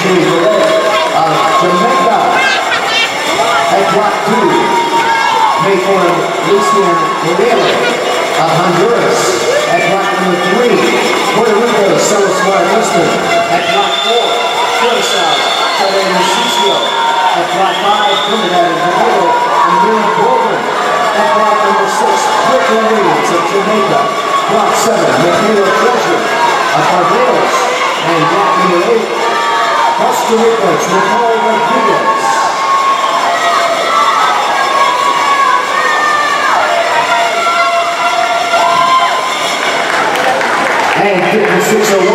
of Jamaica. At block 2, made for Lucian Moreno of Honduras. At block number 3, Puerto Rico, Celis Suarez. At block 4, Curacao, Javier Narciso. At block 5, Trinidad and Tobago, and Miriam Goldman. At block number 6, Brooklyn Williams of Jamaica. Block 7, Michaela Treasure of Barbados. And block number 8, Costa Rica's Nicole Rodriguez. And 5601.